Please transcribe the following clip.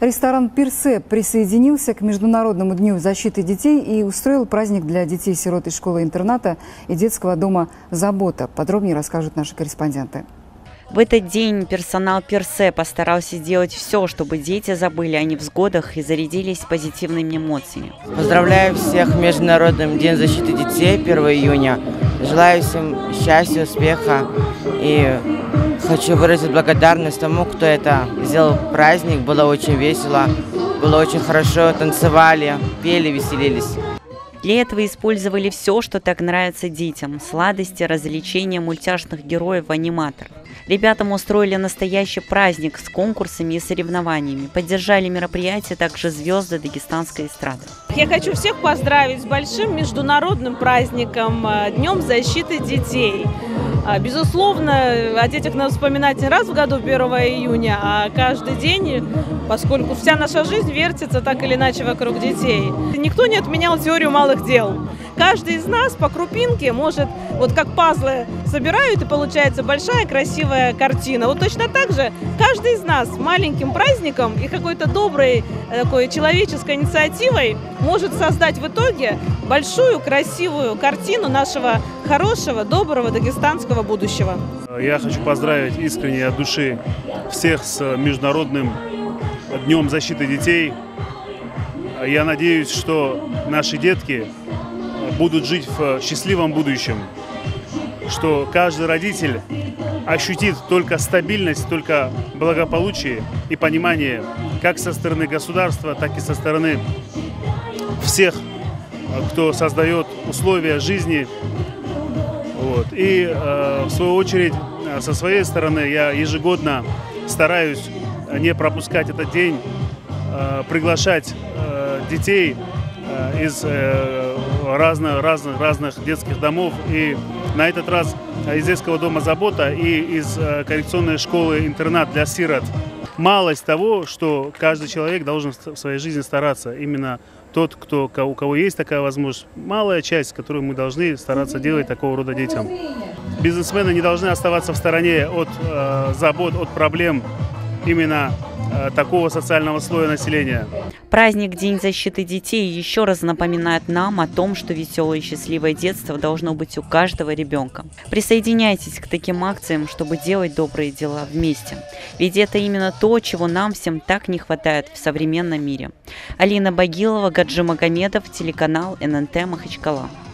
Ресторан «Пирсе» присоединился к Международному дню защиты детей и устроил праздник для детей-сирот из школы-интерната и детского дома «Забота». Подробнее расскажут наши корреспонденты. В этот день персонал «Пирсе» постарался сделать все, чтобы дети забыли о невзгодах и зарядились позитивными эмоциями. Поздравляю всех Международным днем защиты детей 1 июня. Желаю всем счастья, успеха и хочу выразить благодарность тому, кто это сделал праздник. Было очень весело, было очень хорошо, танцевали, пели, веселились. Для этого использовали все, что так нравится детям – сладости, развлечения мультяшных героев-аниматоров. Ребятам устроили настоящий праздник с конкурсами и соревнованиями. Поддержали мероприятие также звезды дагестанской эстрады. Я хочу всех поздравить с большим международным праздником – Днем защиты детей. Безусловно, о детях надо вспоминать не раз в году 1 июня, а каждый день, поскольку вся наша жизнь вертится так или иначе вокруг детей. Никто не отменял теорию малых дел. Каждый из нас по крупинке может, вот как пазлы собирают, и получается большая красивая картина. Вот точно так же каждый из нас маленьким праздником и какой-то доброй такой человеческой инициативой может создать в итоге большую красивую картину нашего хорошего, доброго дагестанского будущего. Я хочу поздравить искренне от души всех с Международным днем защиты детей. Я надеюсь, что наши детки будут жить в счастливом будущем, что каждый родитель ощутит только стабильность, только благополучие и понимание как со стороны государства, так и со стороны всех, кто создает условия жизни. Вот. И в свою очередь, со своей стороны, я ежегодно стараюсь не пропускать этот день, приглашать детей из разных детских домов. И на этот раз из детского дома «Забота» и из коррекционной школы-интернат для сирот. Малость того, что каждый человек должен в своей жизни стараться. Именно тот, у кого есть такая возможность, малая часть, которую мы должны стараться делать такого рода детям. Бизнесмены не должны оставаться в стороне от забот, от проблем именно такого социального слоя населения. Праздник День защиты детей еще раз напоминает нам о том, что веселое и счастливое детство должно быть у каждого ребенка. Присоединяйтесь к таким акциям, чтобы делать добрые дела вместе. Ведь это именно то, чего нам всем так не хватает в современном мире. Алина Багилова, Гаджи Магомедов, телеканал ННТ Махачкала.